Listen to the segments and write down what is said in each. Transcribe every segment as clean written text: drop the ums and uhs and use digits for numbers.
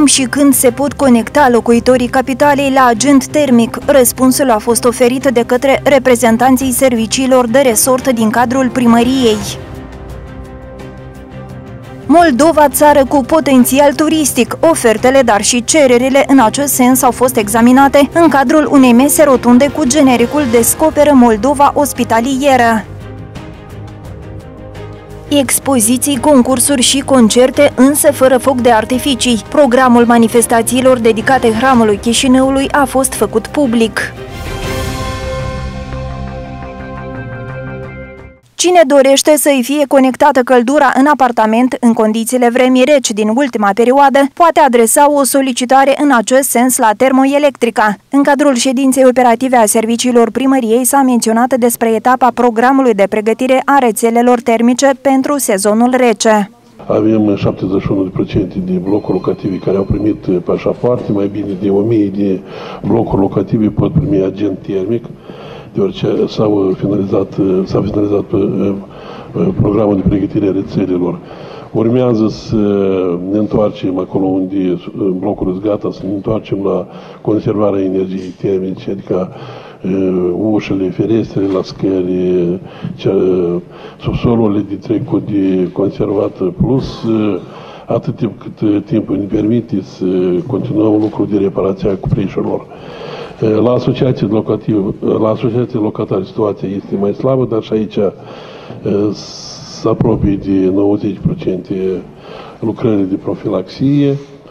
și când se pot conecta locuitorii capitalei la agent termic? Răspunsul a fost oferit de către reprezentanții serviciilor de resort din cadrul primăriei. Moldova, țară cu potențial turistic. Ofertele, dar și cererile în acest sens au fost examinate în cadrul unei mese rotunde cu genericul Descoperă Moldova Ospitalieră. Expoziții, concursuri și concerte, însă fără foc de artificii. Programul manifestațiilor dedicate hramului Chișinăului a fost făcut public. Cine dorește să-i fie conectată căldura în apartament în condițiile vremii reci din ultima perioadă, poate adresa o solicitare în acest sens la Termoelectrica. În cadrul ședinței operative a serviciilor primăriei s-a menționat despre etapa programului de pregătire a rețelelor termice pentru sezonul rece. Avem 71% de blocuri locative care au primit pașapoarte, mai bine de 1000 de blocuri locative pot primi agent termic, deoarece s-a finalizat programul de pregătire a rețelelor. Urmează să ne întoarcem acolo unde blocul sunt gata, să ne întoarcem la conservarea energiei termice, adică ușele, ferestrele la scări, subsolurile de trecut de conservat, plus atât timp cât timpul ne permite să continuăm lucrul de reparație a cuprișurilor. La asociații locatare situația este mai slabă, dar și aici se apropie de 90% lucrările de profilaxie,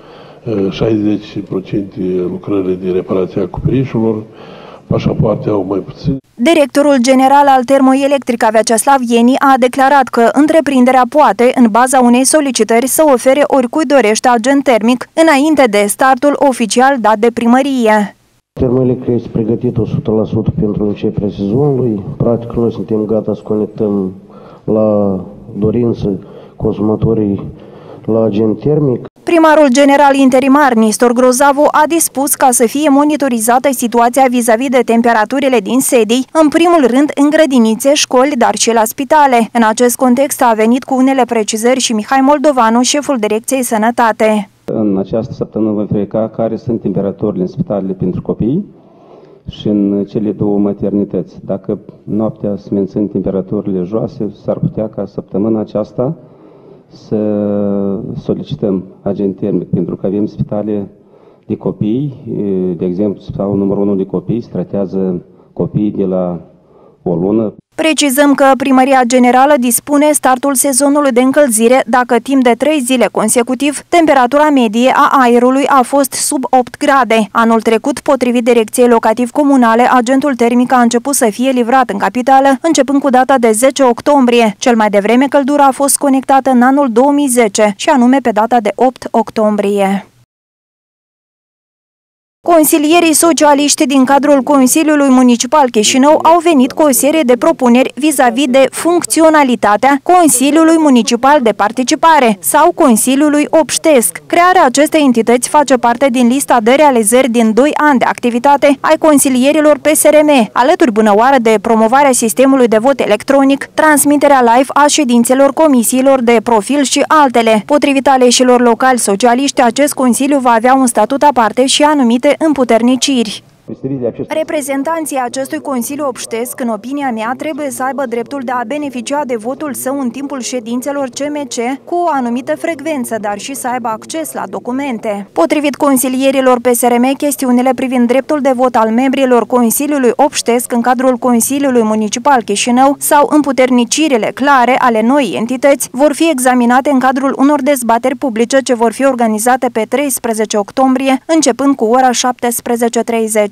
60% lucrările de reparație a cuprișurilor, pașapoarte au mai puțin. Directorul general al Termoelectrica, Vyacheslav Ieni, a declarat că întreprinderea poate, în baza unei solicitări, să ofere oricui dorește agent termic, înainte de startul oficial dat de primărie. Termoelectrica este pregătită 100% pentru începerea sezonului. Practic, noi suntem gata să conectăm la dorință consumatorii la agent termic. Primarul general interimar Nistor Grozavu a dispus ca să fie monitorizată situația vis-a-vis de temperaturile din sedii, în primul rând în grădinițe, școli, dar și la spitale. În acest context a venit cu unele precizări și Mihai Moldovanu, șeful Direcției Sănătate. În această săptămână vom verifica care sunt temperaturile în spitalele pentru copii și în cele două maternități. Dacă noaptea se mențin temperaturile joase, s-ar putea ca săptămâna aceasta să solicităm agent termic, pentru că avem spitale de copii, de exemplu, spitalul numărul 1 de copii se tratează copiii de la o lună. Precizăm că Primăria Generală dispune startul sezonului de încălzire dacă timp de 3 zile consecutiv temperatura medie a aerului a fost sub 8 grade. Anul trecut, potrivit Direcției Locativ-Comunale, agentul termic a început să fie livrat în capitală, începând cu data de 10 octombrie. Cel mai devreme căldura a fost conectată în anul 2010, și anume pe data de 8 octombrie. Consilierii socialiști din cadrul Consiliului Municipal Chișinău au venit cu o serie de propuneri vis-a-vis de funcționalitatea Consiliului Municipal de Participare sau Consiliului Obștesc. Crearea acestei entități face parte din lista de realizări din 2 ani de activitate ai consilierilor PSRM, alături bunăoară de promovarea sistemului de vot electronic, transmiterea live a ședințelor comisiilor de profil și altele. Potrivit aleșilor locali socialiști, acest consiliu va avea un statut aparte și anumite împuterniciri. Reprezentanții acestui Consiliu Obștesc, în opinia mea, trebuie să aibă dreptul de a beneficia de votul său în timpul ședințelor CMC cu o anumită frecvență, dar și să aibă acces la documente. Potrivit consilierilor PSRM, chestiunile privind dreptul de vot al membrilor Consiliului Obștesc în cadrul Consiliului Municipal Chișinău sau împuternicirile clare ale noii entități vor fi examinate în cadrul unor dezbateri publice ce vor fi organizate pe 13 octombrie, începând cu ora 17:30.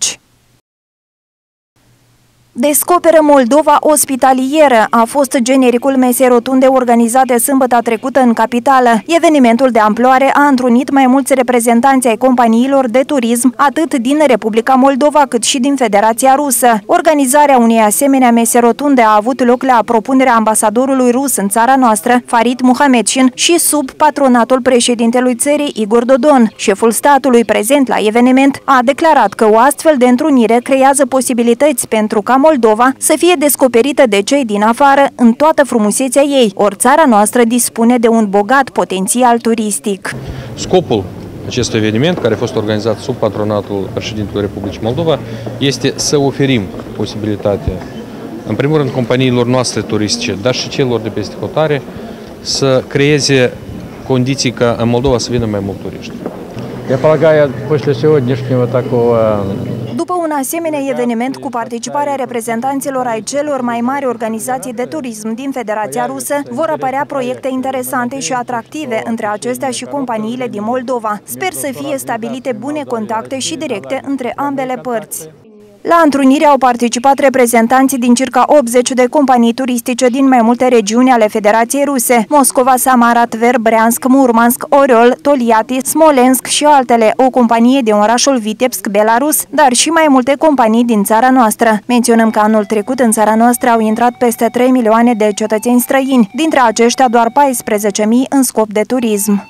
Descoperă Moldova Ospitalieră a fost genericul mesei rotunde organizate sâmbătă trecută în capitală. Evenimentul de amploare a întrunit mai mulți reprezentanți ai companiilor de turism, atât din Republica Moldova cât și din Federația Rusă. Organizarea unei asemenea mese rotunde a avut loc la propunerea ambasadorului rus în țara noastră, Farid Muhamedșin, și sub patronatul președintelui țării, Igor Dodon. Șeful statului prezent la eveniment a declarat că o astfel de întrunire creează posibilități pentru ca Moldova să fie descoperită de cei din afară în toată frumusețea ei, ori țara noastră dispune de un bogat potențial turistic. Scopul acestui eveniment, care a fost organizat sub patronatul președintelui Republicii Moldova, este să oferim posibilitatea, în primul rând, companiilor noastre turistice, dar și celor de peste hotare, să creeze condiții ca în Moldova să vină mai mulți turiști. Я полагаю, после сегодняшнего такого... După un asemenea eveniment cu participarea reprezentanților ai celor mai mari organizații de turism din Federația Rusă, vor apărea proiecte interesante și atractive între acestea și companiile din Moldova. Sper să fie stabilite bune contacte și directe între ambele părți. La întrunire au participat reprezentanții din circa 80 de companii turistice din mai multe regiuni ale Federației Ruse: Moscova, Samara, Tver, Bryansk, Murmansk, Oriol, Toliati, Smolensk și altele, o companie din orașul Vitebsk, Belarus, dar și mai multe companii din țara noastră. Menționăm că anul trecut în țara noastră au intrat peste 3 milioane de cetățeni străini, dintre aceștia doar 14.000 în scop de turism.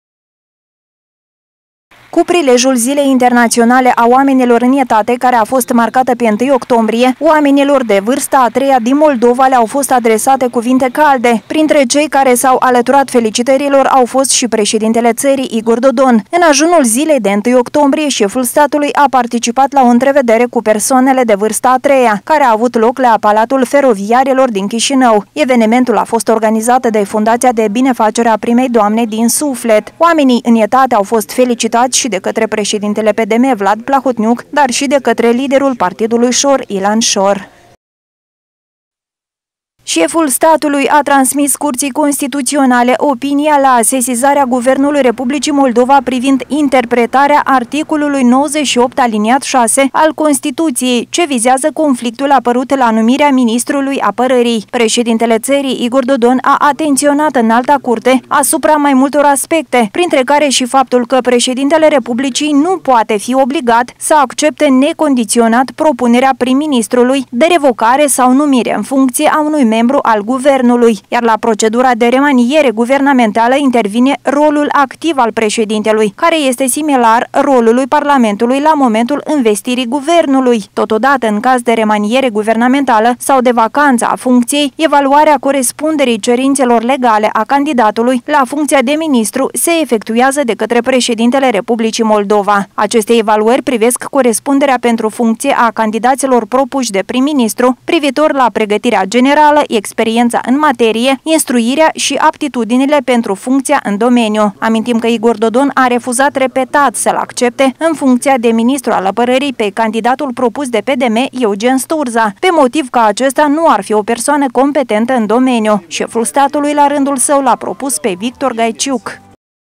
Cu prilejul Zilei Internaționale a Oamenilor în Etate, care a fost marcată pe 1 octombrie, oamenilor de vârsta a treia din Moldova le-au fost adresate cuvinte calde. Printre cei care s-au alăturat felicitărilor au fost și președintele țării, Igor Dodon. În ajunul zilei de 1 octombrie, șeful statului a participat la o întrevedere cu persoanele de vârsta a treia, care a avut loc la Palatul Feroviarilor din Chișinău. Evenimentul a fost organizat de Fundația de Binefacere a Primei Doamne din Suflet. Oamenii în etate au fost felicitați și de către președintele PDM Vlad Plahotniuc, dar și de către liderul partidului Șor, Ilan Șor. Șeful statului a transmis Curții Constituționale opinia la sesizarea Guvernului Republicii Moldova privind interpretarea articolului 98 aliniat 6 al Constituției, ce vizează conflictul apărut la numirea ministrului apărării. Președintele țării, Igor Dodon, a atenționat în Alta Curte asupra mai multor aspecte, printre care și faptul că președintele Republicii nu poate fi obligat să accepte necondiționat propunerea prim-ministrului de revocare sau numire în funcție a unui membru al guvernului, iar la procedura de remaniere guvernamentală intervine rolul activ al președintelui, care este similar rolului Parlamentului la momentul învestirii guvernului. Totodată, în caz de remaniere guvernamentală sau de vacanță a funcției, evaluarea corespunderii cerințelor legale a candidatului la funcția de ministru se efectuează de către președintele Republicii Moldova. Aceste evaluări privesc corespunderea pentru funcție a candidaților propuși de prim-ministru privitor la pregătirea generală, experiența în materie, instruirea și aptitudinile pentru funcția în domeniu. Amintim că Igor Dodon a refuzat repetat să-l accepte în funcția de ministru al apărării pe candidatul propus de PDM, Eugen Sturza, pe motiv că acesta nu ar fi o persoană competentă în domeniu. Șeful statului, la rândul său, l-a propus pe Victor Gaiciuc.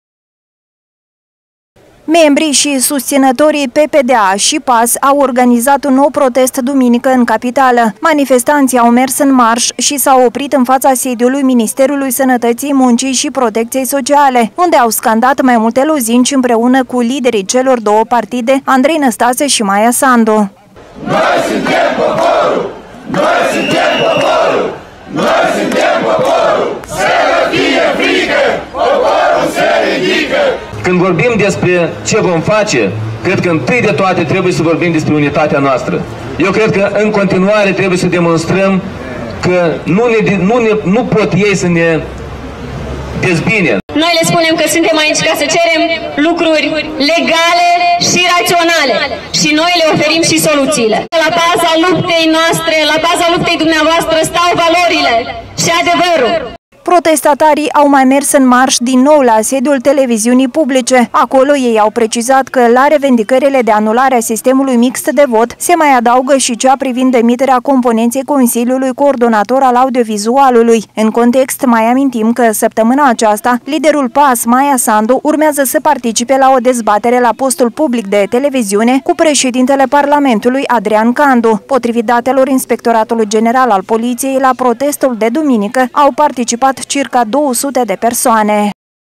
Membrii și susținătorii PPDA și PAS au organizat un nou protest duminică în capitală. Manifestanții au mers în marș și s-au oprit în fața sediului Ministerului Sănătății, Muncii și Protecției Sociale, unde au scandat mai multe lozinci împreună cu liderii celor două partide, Andrei Năstase și Maia Sandu. Noi suntem poporul! Noi suntem poporul! Noi suntem poporul! Să vă fie frică! Poporul se ridică! Când vorbim despre ce vom face, cred că întâi de toate trebuie să vorbim despre unitatea noastră. Eu cred că în continuare trebuie să demonstrăm că nu pot ei să ne dezbine. Noi le spunem că suntem aici ca să cerem lucruri legale și raționale și noi le oferim și soluțiile. La baza luptei noastre, la baza luptei dumneavoastră stau valorile și adevărul. Protestatarii au mai mers în marș din nou la sediul televiziunii publice. Acolo ei au precizat că la revendicările de anulare a sistemului mixt de vot se mai adaugă și cea privind demiterea componenței Consiliului Coordonator al Audiovizualului. În context, mai amintim că săptămâna aceasta, liderul PAS, Maia Sandu, urmează să participe la o dezbatere la postul public de televiziune cu președintele Parlamentului, Adrian Candu. Potrivit datelor Inspectoratului General al Poliției, la protestul de duminică au participat circa 200 de persoane.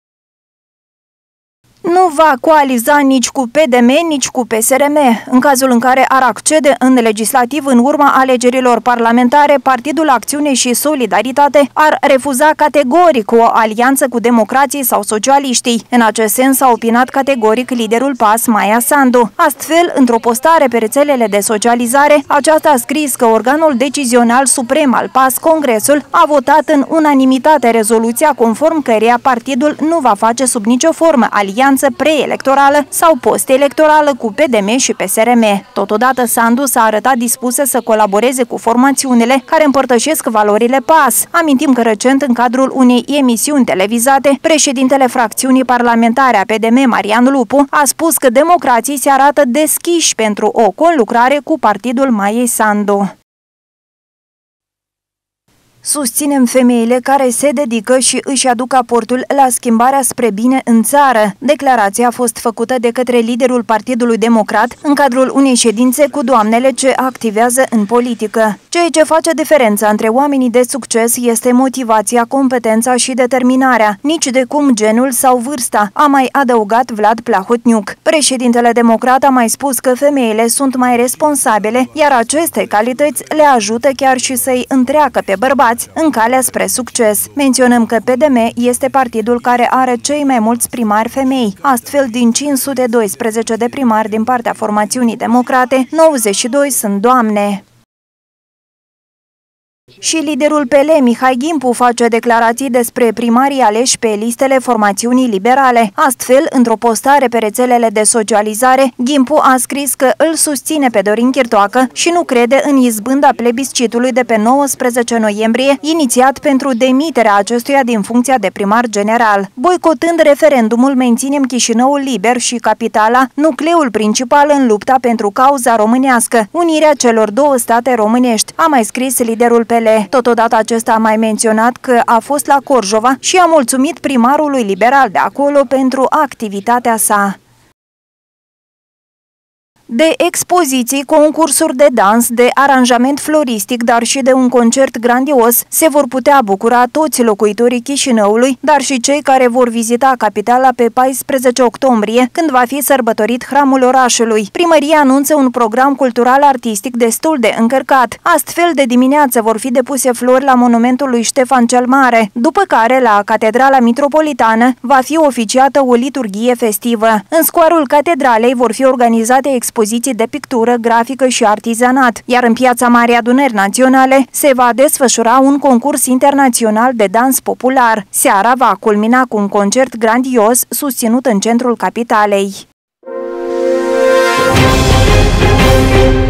Nu va coaliza nici cu PDM, nici cu PSRM. În cazul în care ar accede în legislativ în urma alegerilor parlamentare, Partidul Acțiune și Solidaritate ar refuza categoric o alianță cu democrații sau socialiștii. În acest sens a opinat categoric liderul PAS, Maia Sandu. Astfel, într-o postare pe rețelele de socializare, aceasta a scris că organul decizional suprem al PAS, Congresul, a votat în unanimitate rezoluția conform căreia partidul nu va face sub nicio formă alianță alianță preelectorală sau post-electorală cu PDM și PSRM. Totodată, Sandu s-a arătat dispusă să colaboreze cu formațiunile care împărtășesc valorile PAS. Amintim că recent, în cadrul unei emisiuni televizate, președintele fracțiunii parlamentare a PDM, Marian Lupu, a spus că democrații se arată deschiși pentru o conlucrare cu partidul Maiei Sandu. Susținem femeile care se dedică și își aduc aportul la schimbarea spre bine în țară. Declarația a fost făcută de către liderul Partidului Democrat în cadrul unei ședințe cu doamnele ce activează în politică. Ceea ce face diferența între oamenii de succes este motivația, competența și determinarea, nici de cum genul sau vârsta, a mai adăugat Vlad Plahotniuc. Președintele Democrat a mai spus că femeile sunt mai responsabile, iar aceste calități le ajută chiar și să-i întreacă pe bărbați în calea spre succes. Menționăm că PDM este partidul care are cei mai mulți primari femei. Astfel, din 512 de primari din partea formațiunii democrate, 92 sunt doamne. Și liderul PL, Mihai Ghimpu, face declarații despre primarii aleși pe listele formațiunii liberale. Astfel, într-o postare pe rețelele de socializare, Ghimpu a scris că îl susține pe Dorin Chirtoacă și nu crede în izbânda plebiscitului de pe 19 noiembrie, inițiat pentru demiterea acestuia din funcția de primar general. Boicotând referendumul, menținem Chișinăul liber și capitala, nucleul principal în lupta pentru cauza românească, unirea celor două state românești, a mai scris liderul PL. Totodată acesta a mai menționat că a fost la Corjova și a mulțumit primarului liberal de acolo pentru activitatea sa. De expoziții, concursuri de dans, de aranjament floristic, dar și de un concert grandios, se vor putea bucura toți locuitorii Chișinăului, dar și cei care vor vizita capitala pe 14 octombrie, când va fi sărbătorit hramul orașului. Primăria anunță un program cultural-artistic destul de încărcat. Astfel, de dimineață vor fi depuse flori la monumentul lui Ștefan cel Mare, după care, la Catedrala Mitropolitană, va fi oficiată o liturghie festivă. În scoarul catedralei vor fi organizate expoziții de pictură, grafică și artizanat, iar în Piața Marii Adunări Naționale se va desfășura un concurs internațional de dans popular. Seara va culmina cu un concert grandios susținut în centrul capitalei.